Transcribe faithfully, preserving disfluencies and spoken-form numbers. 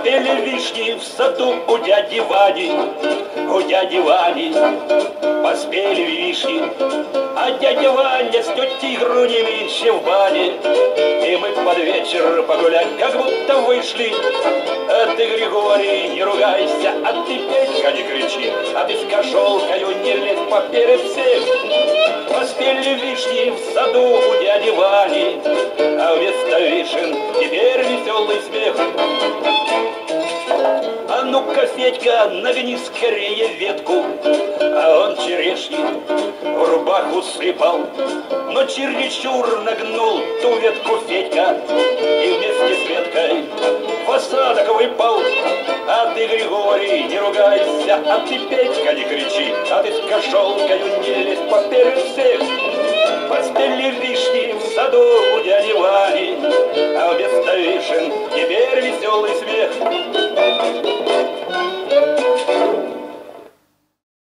Поспели вишни в саду у дяди Вани, у дяди Вани. Поспели вишни, а дядя Ваня с тетей Игру не меньше в бане. И мы под вечер погулять как будто вышли. А ты, Григорий, не ругайся, а ты, Петька, не кричи, а ты с кошелкою не лезь поперед всех. Поспели вишни в саду у дяди Вани, а вместо вишен теперь веселый смех. А ну-ка, Федька, нагни скорее ветку. А он черешни в рубаху сыпал, но чересчур нагнул ту ветку Федька, и вместе с веткой в осадок выпал. А ты, Григорий, не ругайся, а ты, Петька, не кричи, а ты с кошелкою не лезь поперед всех. Поспели вишни в саду у дяди Вани, а